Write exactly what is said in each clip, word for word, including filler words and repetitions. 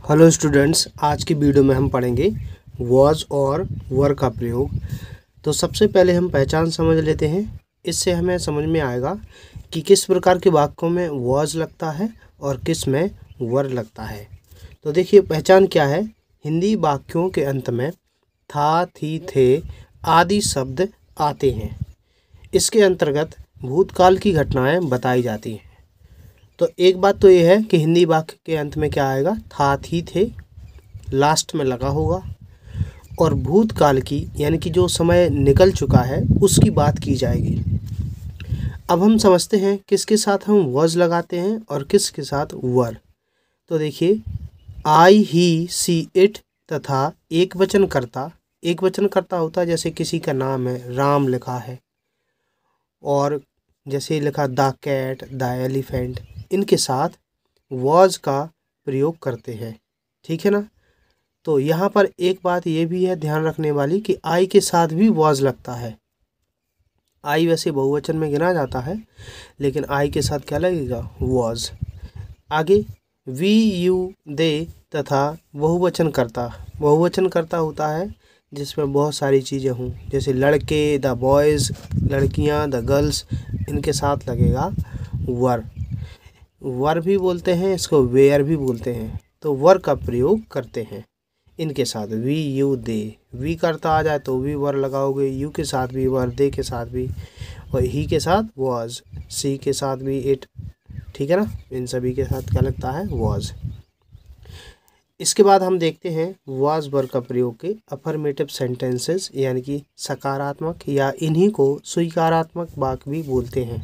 Hello students, आज की video में हम पढ़ेंगे वॉज और वर का प्रयोग। तो सबसे पहले हम पहचान समझ लेते हैं। इससे हमें समझ में आएगा कि किस प्रकार के वाक्यों में वॉज लगता है और किस में वर लगता है। तो देखिए पहचान क्या है। हिंदी वाक्यों के अंत में था, थी, थे आदि शब्द आते हैं। इसके अंतर्गत भूतकाल की घटनाएं बताई जाती हैं। तो एक बात तो ये है कि हिंदी वाक्य के अंत में क्या आएगा, था, थी, थे लास्ट में लगा होगा और भूतकाल की यानी कि जो समय निकल चुका है उसकी बात की जाएगी। अब हम समझते हैं किसके साथ हम वॉज लगाते हैं और किसके साथ वर। तो देखिए आई, ही, सी, इट तथा एक वचन कर्ता। एक वचन कर्ता होता है जैसे किसी का नाम है, राम लिखा है और जैसे लिखा द कैट, द एलिफेंट, इनके साथ वॉज का प्रयोग करते हैं। ठीक है ना। तो यहाँ पर एक बात ये भी है ध्यान रखने वाली कि आई के साथ भी वॉज लगता है। आई वैसे बहुवचन में गिना जाता है लेकिन आई के साथ क्या लगेगा, वॉज। आगे वी, यू, दे तथा बहुवचन कर्ता। बहुवचन कर्ता होता है जिसमें बहुत सारी चीज़ें हों, जैसे लड़के, द बॉयज़, लड़कियां, द गर्ल्स, इनके साथ लगेगा वर। वर भी बोलते हैं इसको, वेयर भी बोलते हैं। तो वर का प्रयोग करते हैं इनके साथ। वी, यू, दे, वी करता आ जाए तो भी वर लगाओगे, यू के साथ भी वर, दे के साथ भी, और ही के साथ वॉज, सी के साथ भी इट। ठीक है ना। इन सभी के साथ क्या लगता है, वॉज। इसके बाद हम देखते हैं वॉज वर का प्रयोग के अफर्मेटिव सेंटेंसेस यानी कि सकारात्मक या इन्हीं को स्वीकारात्मक वाक्य भी बोलते हैं।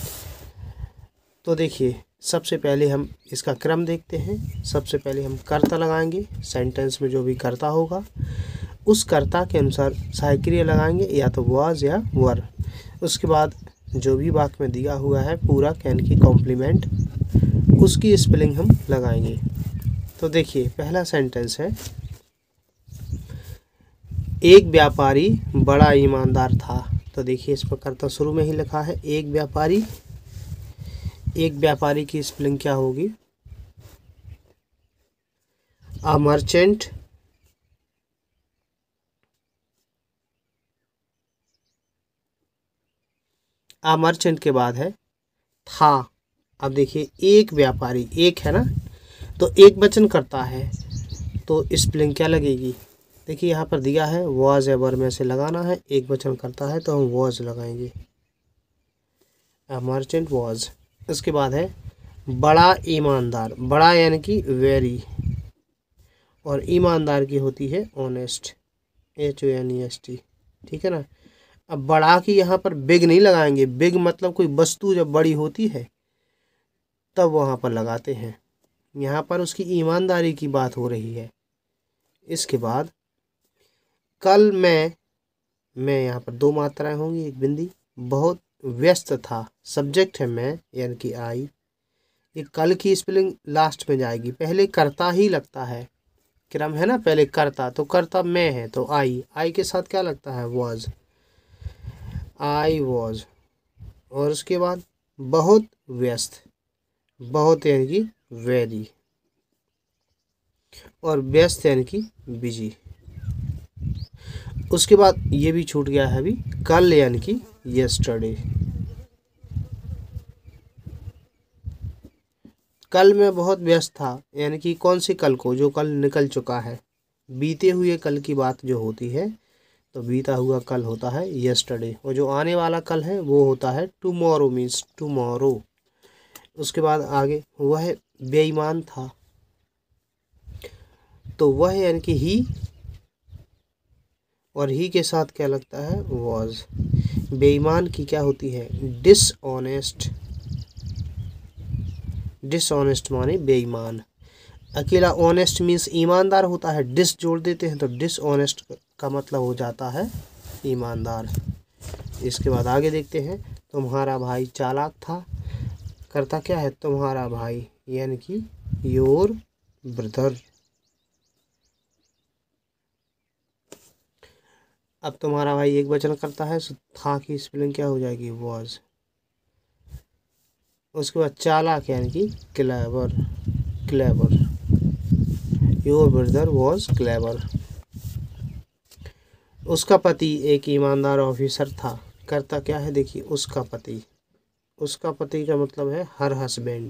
तो देखिए सबसे पहले हम इसका क्रम देखते हैं। सबसे पहले हम कर्ता लगाएंगे। सेंटेंस में जो भी कर्ता होगा उस कर्ता के अनुसार सहायक्रिया लगाएंगे, या तो वॉज या वर। उसके बाद जो भी वाक्य में दिया हुआ है पूरा कैन की कॉम्प्लीमेंट, उसकी स्पेलिंग हम लगाएंगे। तो देखिए पहला सेंटेंस है, एक व्यापारी बड़ा ईमानदार था। तो देखिए इस पर कर्ता शुरू में ही लिखा है एक व्यापारी। एक व्यापारी की स्पेलिंग क्या होगी, अ मर्चेंट। अ मर्चेंट के बाद है था। अब देखिए एक व्यापारी, एक है ना, तो एक वचन करता है तो स्पेलिंग क्या लगेगी। देखिए यहाँ पर दिया है वॉज एवर में से लगाना है, एक वचन करता है तो हम वॉज लगाएंगे, अ मर्चेंट वॉज। उसके बाद है बड़ा ईमानदार। बड़ा यानी कि वेरी, और ईमानदार की होती है honest, H O N E S T. ठीक है ना। अब बड़ा की यहाँ पर बिग नहीं लगाएंगे। बिग मतलब कोई वस्तु जब बड़ी होती है तब वहाँ पर लगाते हैं। यहाँ पर उसकी ईमानदारी की बात हो रही है। इसके बाद कल मैं, मैं यहाँ पर दो मात्राएं होंगी, एक बिंदी। बहुत व्यस्त था, सब्जेक्ट है मैं यानी कि आई। ये कल की स्पेलिंग लास्ट में जाएगी, पहले कर्ता ही लगता है। क्रम है ना, पहले कर्ता, तो कर्ता मैं है तो आई। आई के साथ क्या लगता है, वॉज, आई वॉज। और उसके बाद बहुत व्यस्त, बहुत यानी कि वेरी, और व्यस्त यानी कि बिजी। उसके बाद ये भी छूट गया है अभी, कल यानी कि यस्टरडे। कल मैं बहुत व्यस्त था यानी कि कौन से कल को, जो कल निकल चुका है। बीते हुए कल की बात जो होती है तो बीता हुआ कल होता है यस्टरडे, और जो आने वाला कल है वो होता है टुमारो, मीन्स टुमारो। उसके बाद आगे वह बेईमान था, तो वह यानी कि ही, और ही के साथ क्या लगता है, वॉज। बेईमान की क्या होती है, डिसऑनेस्ट। डिसऑनेस्ट माने बेईमान। अकेला ऑनेस्ट मीन्स ईमानदार होता है, डिस जोड़ देते हैं तो डिसऑनेस्ट का मतलब हो जाता है ईमानदार। इसके बाद आगे देखते हैं, तुम्हारा भाई चालाक था। करता क्या है, तुम्हारा भाई यानी कि योर ब्रदर। अब तुम्हारा भाई एक वचन करता है, था की स्पेलिंग क्या हो जाएगी, वॉज। उसके बाद चालाक यानी कि clever, clever. Your brother was clever. उसका पति एक ईमानदार ऑफिसर था। करता क्या है देखिए, उसका पति, उसका पति का मतलब है हर हस्बैंड।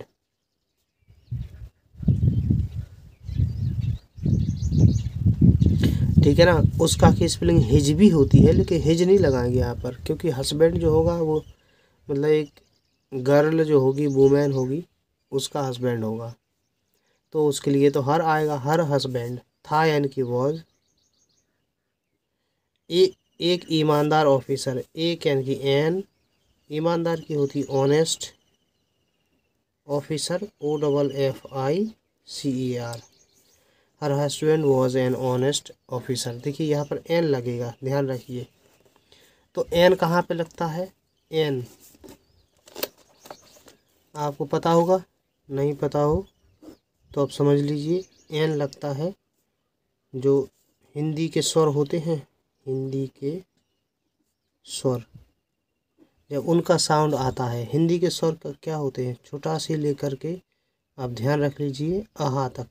ठीक है ना। उसका की स्पेलिंग हिज भी होती है, लेकिन हिज नहीं लगाएंगे यहाँ पर, क्योंकि हस्बैंड जो होगा वो मतलब एक गर्ल जो होगी, वुमेन होगी, उसका हस्बैंड होगा, तो उसके लिए तो हर आएगा, हर हस्बैंड। था यानी कि वॉज। ए, एक ईमानदार ऑफिसर, एक यानी कि एन, ईमानदार की होती honest, officer O double F I C E R. Her husband was an honest officer. देखिए यहाँ पर एन लगेगा, ध्यान रखिए। तो एन कहाँ पे लगता है? एन आपको पता होगा, नहीं पता हो तो आप समझ लीजिए। एन लगता है जो हिंदी के स्वर होते हैं, हिंदी के स्वर जब उनका साउंड आता है, हिंदी के स्वर का क्या होते हैं, छोटा से लेकर के आप ध्यान रख लीजिए आहा तक।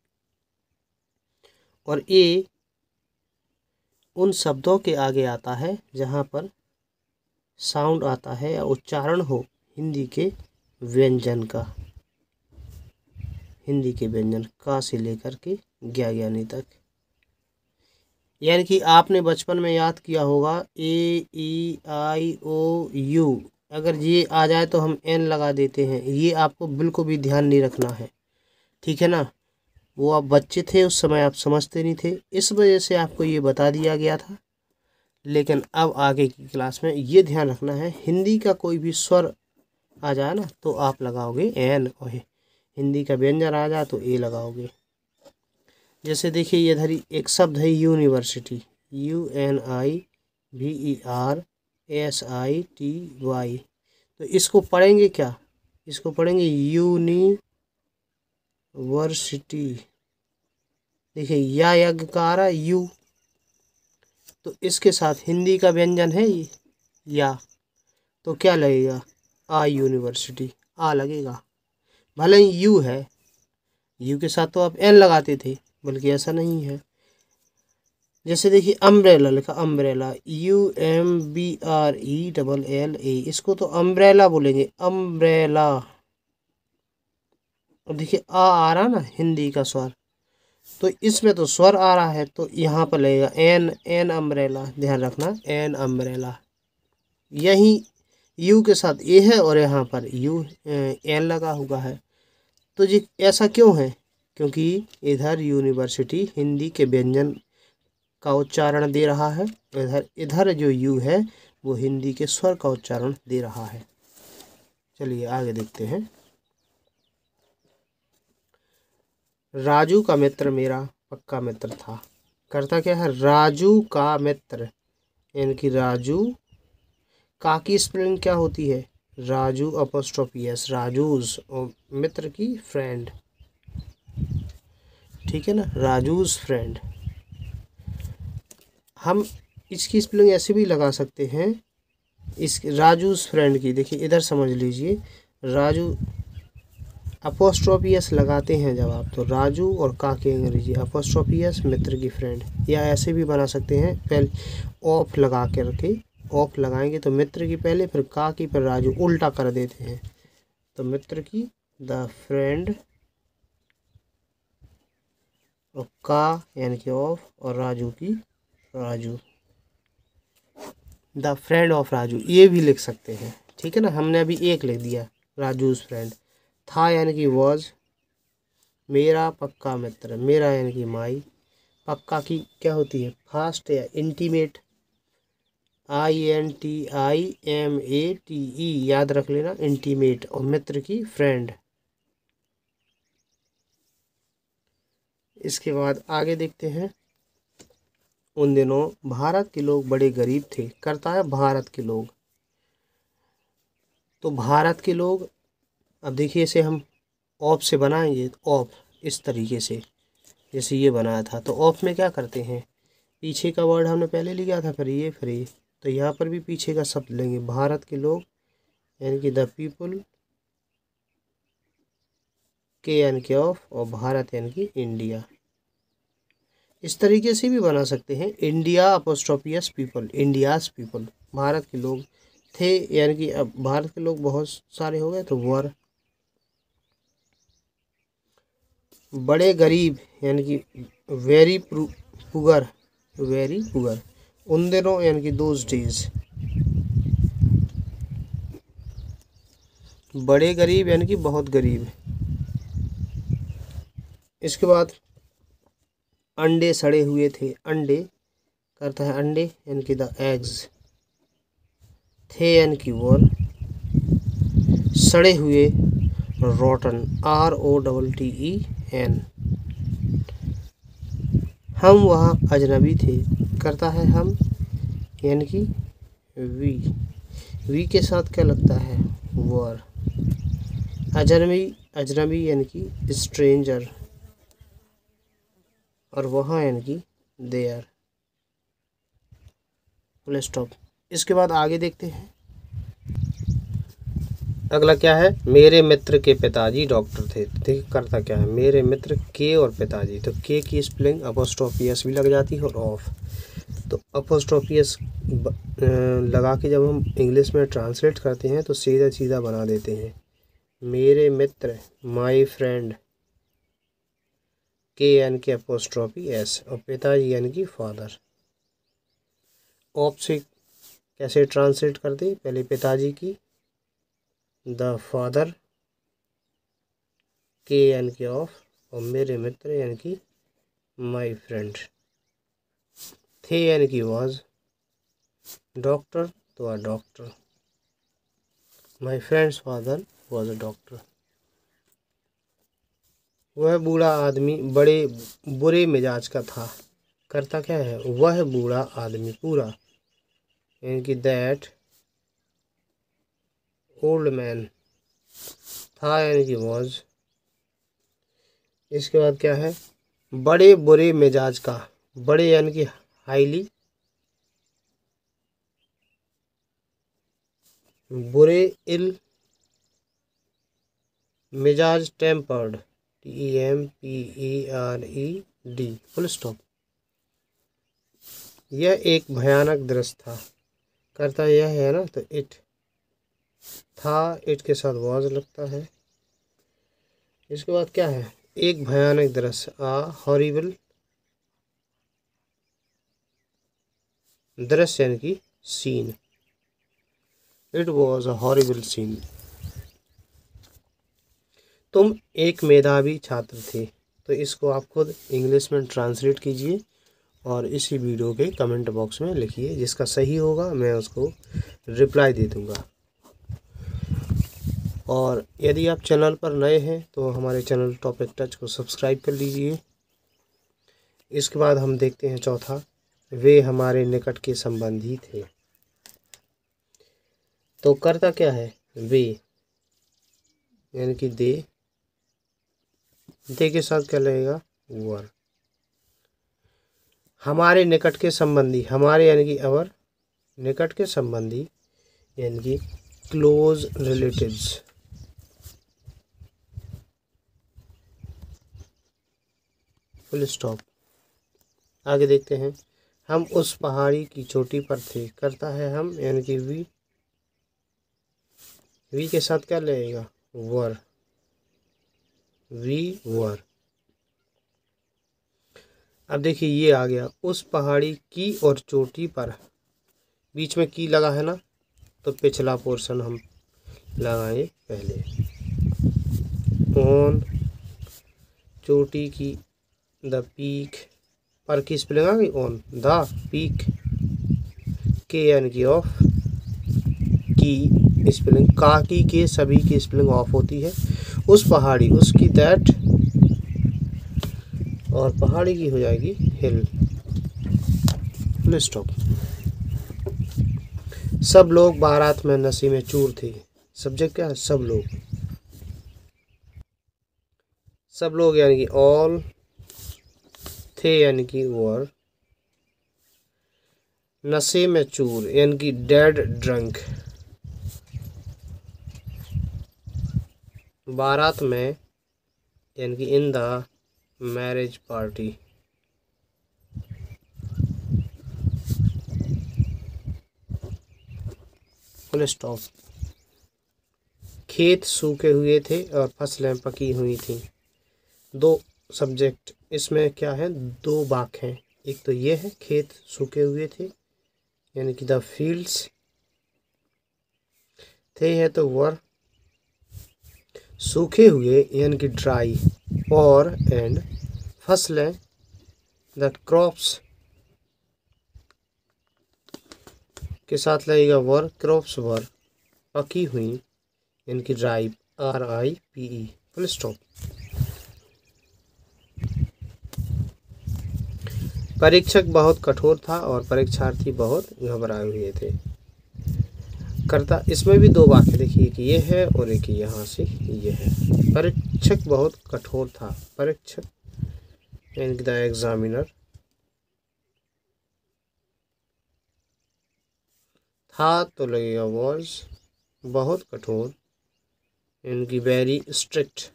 और ए उन शब्दों के आगे आता है जहाँ पर साउंड आता है या उच्चारण हो हिंदी के व्यंजन का, हिंदी के व्यंजन का से लेकर के ज्ञा ज्ञानी तक। यानी कि आपने बचपन में याद किया होगा ए ई आई ओ यू, अगर ये आ जाए तो हम एन लगा देते हैं। ये आपको बिल्कुल भी ध्यान नहीं रखना है, ठीक है ना। वो आप बच्चे थे उस समय, आप समझते नहीं थे, इस वजह से आपको ये बता दिया गया था। लेकिन अब आगे की क्लास में ये ध्यान रखना है, हिंदी का कोई भी स्वर आ जाए ना तो आप लगाओगे एन, और हिंदी का व्यंजन आ जाए तो ए लगाओगे। जैसे देखिए ये इधर एक शब्द है university, U N I V E R S I T Y. तो इसको पढ़ेंगे क्या? इसको पढ़ेंगे यूनिवर्सिटी। देखिए या यज्ञ का आ रहा है यू, तो इसके साथ हिंदी का व्यंजन है ये या, तो क्या लगेगा? आ यूनिवर्सिटी, आ लगेगा। भले ही यू है, यू के साथ तो आप एन लगाते थे, बल्कि ऐसा नहीं है। जैसे देखिए अम्ब्रेला लिखा, umbrella U M B R E double L A, इसको तो अम्ब्रेला बोलेंगे, अम्ब्रेला। और देखिए आ आ रहा ना हिंदी का स्वर, तो इसमें तो स्वर आ रहा है, तो यहाँ पर लगेगा एन, एन अम्ब्रेला। ध्यान रखना एन अम्ब्रेला। यही यू के साथ ए है और यहाँ पर यू एन लगा हुआ है। तो जी ऐसा क्यों है? क्योंकि इधर यूनिवर्सिटी हिंदी के व्यंजन का उच्चारण दे रहा है, इधर इधर जो यू है वो हिंदी के स्वर का उच्चारण दे रहा है। चलिए आगे देखते हैं। राजू का मित्र मेरा पक्का मित्र था। करता क्या है? राजू का मित्र, यानी कि राजू का की स्पेलिंग क्या होती है? राजू अपॉस्ट्रोफी एस, राजूज, और मित्र की फ्रेंड, ठीक है ना, राजूज फ्रेंड। हम इसकी स्पेलिंग ऐसे भी लगा सकते हैं, इस राजूज फ्रेंड की। देखिए इधर समझ लीजिए, राजू अपोस्ट्रोफियस लगाते हैं जब आप, तो राजू और का के अंग्रेजी अपोस्ट्रोफियस, मित्र की फ्रेंड। या ऐसे भी बना सकते हैं, पहले ऑफ लगा करके, ऑफ लगाएंगे तो मित्र की पहले, फिर का की, फिर राजू, उल्टा कर देते हैं। तो मित्र की द फ्रेंड, और का यानी कि ऑफ, और राजू की Raju, the friend of Raju, ये भी लिख सकते हैं, ठीक है ना। हमने अभी एक लिख दिया, राजूज फ्रेंड। था यानी कि वॉज, मेरा पक्का मित्र, मेरा यानी कि माई, पक्का की क्या होती है? फास्ट या intimate, I N T I M A T E, याद रख लेना, इंटीमेट। और मित्र की फ्रेंड। इसके बाद आगे देखते हैं। उन दिनों भारत के लोग बड़े गरीब थे। करता है भारत के लोग, तो भारत के लोग, अब देखिए इसे हम ऑफ से बनाएंगे, ऑफ इस तरीके से जैसे ये बनाया था। तो ऑफ में क्या करते हैं, पीछे का वर्ड हमने पहले लिया था, फिर ये, फिर ये, तो यहाँ पर भी पीछे का शब्द लेंगे, भारत के लोग यानी कि द पीपल, के यानी कि ऑफ, और भारत यानी कि इंडिया। इस तरीके से भी बना सकते हैं, India apostrophe s people, India's people, Bharat के लोग थे, यानी कि अब भारत के लोग बहुत सारे हो गए तो वर। बड़े गरीब यानी कि वेरी पुअर, वेरी पुअर, उन दिनों यानी कि दोज डेज। बड़े गरीब यानी कि बहुत गरीब। इसके बाद अंडे सड़े हुए थे, अंडे करता है अंडे यानी कि द एग्स, थे यानी कि वर, सड़े हुए rotten, R O double T E N. हम वहाँ अजनबी थे, करता है हम यानी कि वी, वी के साथ क्या लगता है वर। अजनबी, अजनबी यानी कि स्ट्रेंजर, और वहाँ यानी कि देयर, फुल स्टॉप। इसके बाद आगे देखते हैं, अगला क्या है, मेरे मित्र के पिताजी डॉक्टर थे। देखिए करता क्या है, मेरे मित्र के और पिताजी, तो के की स्पेलिंग अपोस्ट्रोफियस भी लग जाती है और ऑफ, तो अपोस्ट्रोफियस लगा के जब हम इंग्लिश में ट्रांसलेट करते हैं तो सीधा सीधा बना देते हैं, मेरे मित्र, माय फ्रेंड, के यानी कि अपोस्ट्रोफी एस, और पिताजी यानी कि फादर। ऑफ से कैसे ट्रांसलेट करते, पहले पिताजी की द फादर, के यानी कि ऑफ, और मेरे मित्र यानी कि माय फ्रेंड, थे यानी कि वाज, डॉक्टर तो a doctor, my friend's father was a doctor. वह बूढ़ा आदमी बड़े बुरे मिजाज का था, करता क्या है, वह बूढ़ा आदमी, पूरा यानी कि दैट ओल्ड मैन, था यानी कि वाज। इसके बाद क्या है, बड़े बुरे मिजाज का, बड़े यानी कि हाईली, बुरे इल, मिजाज tempered, T E M P E R E D, full stop. यह एक भयानक दृश्य था, करता यह है ना, तो इट था, इट के साथ वाज लगता है। इसके बाद क्या है, एक भयानक दृश्य, आ हॉरिबल, दृश्य यानी कि scene, it was a horrible scene. तुम एक मेधावी छात्र थे, तो इसको आप खुद इंग्लिश में ट्रांसलेट कीजिए और इसी वीडियो के कमेंट बॉक्स में लिखिए, जिसका सही होगा मैं उसको रिप्लाई दे दूंगा। और यदि आप चैनल पर नए हैं तो हमारे चैनल टॉपिक टच को सब्सक्राइब कर लीजिए। इसके बाद हम देखते हैं चौथा, वे हमारे निकट के संबंधी थे, तो करता क्या है, वे यानी कि दे, दे के साथ क्या लगेगा वर। हमारे निकट के संबंधी, हमारे यानी कि अवर, निकट के संबंधी यानी कि क्लोज रिलेटिव्स, फुल स्टॉप। आगे देखते हैं, हम उस पहाड़ी की चोटी पर थे, करता है हम यानी कि वी, वी के साथ क्या लगेगा वर, वी वर। अब देखिए ये आ गया, उस पहाड़ी की और चोटी पर, बीच में की लगा है ना, तो पिछला पोर्शन हम लगाएंगे पहले, ऑन, चोटी की, द पीक, पर की स्पेलिंग आ गई ऑन, द पीक, के यानी कि ऑफ, की स्पेलिंग, का की के सभी की स्पेलिंग ऑफ होती है, उस पहाड़ी, उसकी दैट, और पहाड़ी की हो जाएगी हिल, फुल स्टॉप। सब लोग बारात में नशे में चूर थे, सब्जेक्ट क्या है, सब लोग, सब लोग यानी कि ऑल, थे यानी कि वर, नशे में चूर यानी कि डेड ड्रंक, बारात में यानी कि in the marriage party, full stop. खेत सूखे हुए थे और फसलें पकी हुई थी। दो सब्जेक्ट इसमें क्या है, दो वाक्य हैं। एक तो ये है खेत सूखे हुए थे यानी कि द फील्ड्स, थे है तो वर, सूखे हुए यानी कि ड्राई, और एंड फसलें द क्रॉप्स के साथ लगेगा वर, क्रॉप्स वर, पकी हुई यानी कि ripe, R I P E, full stop. परीक्षक बहुत कठोर था और परीक्षार्थी बहुत घबराए हुए थे। करता इसमें भी दो वाक्य देखिए कि ये है और एक यहाँ से ये है। परीक्षक बहुत कठोर था, परीक्षक यानी कि द एग्जामिनर, था तो लगेगा वॉज, बहुत कठोर यानी कि वेरी स्ट्रिक्ट,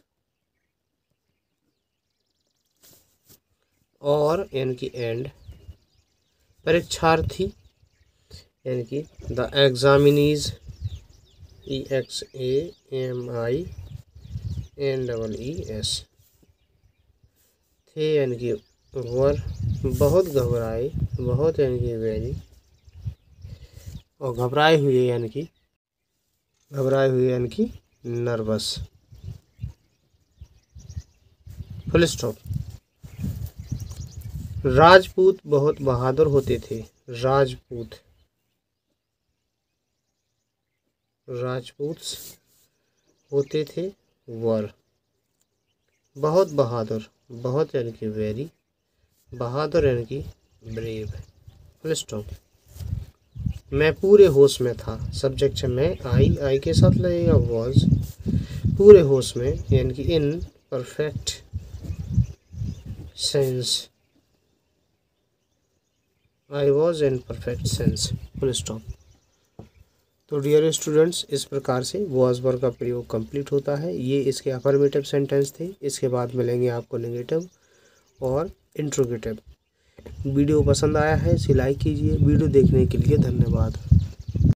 और यानी कि एंड परीक्षार्थी यानी कि the examinees, E X A M I N double E S, थे यानी कि वर, बहुत घबराए, बहुत यानी कि वेरी, और घबराए हुए यानी कि घबराए हुए यानी कि नर्वस, फुल स्टॉप। राजपूत बहुत बहादुर होते थे, राजपूत, राजपूत होते थे वर, बहुत बहादुर, बहुत यानी कि वेरी, बहादुर यानी कि ब्रेव, फुल स्टॉप। मैं पूरे होश में था, सब्जेक्ट है मैं, आई, आई के साथ लगेगा वॉज, पूरे होश में यानी कि in perfect sense, I was in perfect sense, full stop. तो डियर स्टूडेंट्स, इस प्रकार से वॉज वर्ब का प्रयोग कंप्लीट होता है। ये इसके अफर्मेटिव सेंटेंस थे। इसके बाद मिलेंगे आपको नेगेटिव और इंट्रोगेटिव। वीडियो पसंद आया है इसे लाइक कीजिए। वीडियो देखने के लिए धन्यवाद।